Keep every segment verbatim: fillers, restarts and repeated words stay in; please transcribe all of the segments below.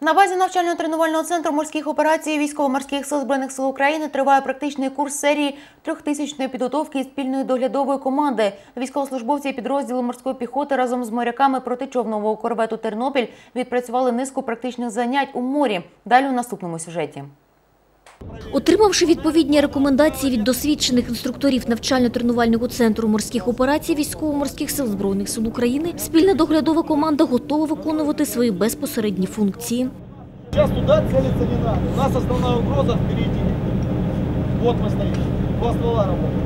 На базі навчально-тренувального центру морських операцій Військово-морських сил Збройних сил України триває практичний курс серії трьохтисячної підготовки і спільної доглядової команди. Військовослужбовці підрозділу морської піхоти разом з моряками протичовнового корвету «Тернопіль» відпрацювали низку практичних занять у морі. Далі у наступному сюжеті. Отримавши відповідні рекомендації від досвідчених інструкторів навчально-тренувального центру морських операцій Військово-морських сил Збройних сил України, спільна доглядова команда готова виконувати свої безпосередні функції. Зараз туди цілитися не треба. У нас основна угроза впереді. От ми стоїмо. Два ствола працюють.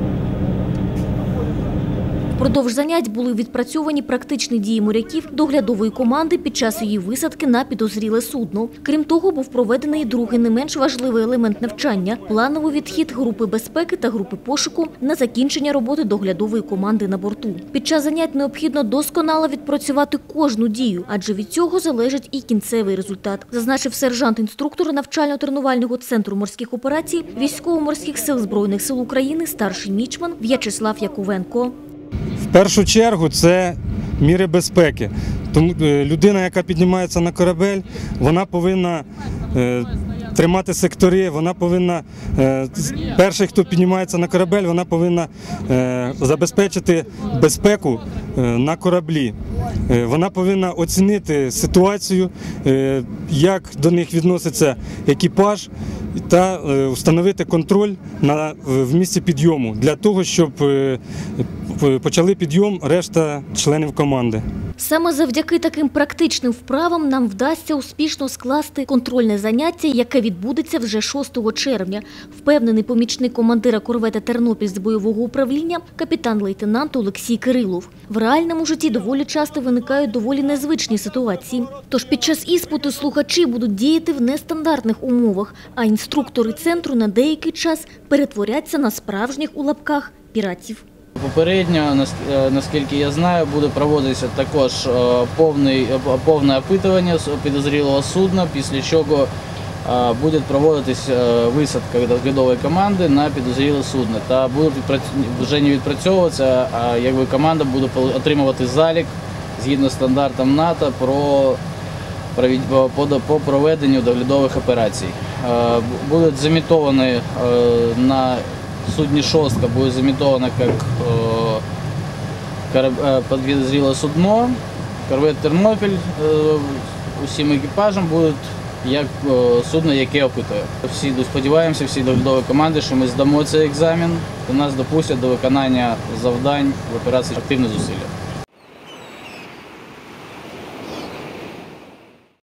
Впродовж занять були відпрацьовані практичні дії моряків доглядової команди під час її висадки на підозріле судно. Крім того, був проведений другий не менш важливий елемент навчання – плановий відхід групи безпеки та групи пошуку на закінчення роботи доглядової команди на борту. Під час занять необхідно досконало відпрацювати кожну дію, адже від цього залежить і кінцевий результат, зазначив сержант-інструктор навчально-тренувального центру морських операцій Військово-морських сил Збройних сил України, старший мічман В'ячеслав Яковенко. В першу чергу це міри безпеки. Тому людина, яка піднімається на корабель, вона повинна е, тримати сектори, вона повинна, е, перший, хто піднімається на корабель, вона повинна е, забезпечити безпеку е, на кораблі. Е, вона повинна оцінити ситуацію, е, як до них відноситься екіпаж, та е, встановити контроль на, в місці підйому, для того, щоб е, почали підйом решта членів команди. Саме завдяки таким практичним вправам нам вдасться успішно скласти контрольне заняття, яке відбудеться вже шостого червня, впевнений помічник командира корвета «Тернопіль» з бойового управління капітан-лейтенант Олексій Кирилов. В реальному житті доволі часто виникають доволі незвичні ситуації. Тож під час іспиту слухачі будуть діяти в нестандартних умовах, а інструктори центру на деякий час перетворяться на справжніх у лапках піратів. Попередньо, наскільки я знаю, буде проводитися також повне, повне опитування підозрілого судна, після чого буде проводитись висадка доглядової команди на підозріле судно. Та буде вже не відпрацьовуватися, а якби команда буде отримувати залік згідно стандартам НАТО про, по проведенню доглядових операцій. Будуть замітовані на судне «Шостка» будет замитовано как э, подозріле судно, корвет «Тернопіль» э, усім екіпажем буде як э, судно, яке опитує. Всі сподіваємося, всі доглядові команди, що ми здамо цей екзамен, то нас допустять до виконання завдань в операції «Активні зусилля».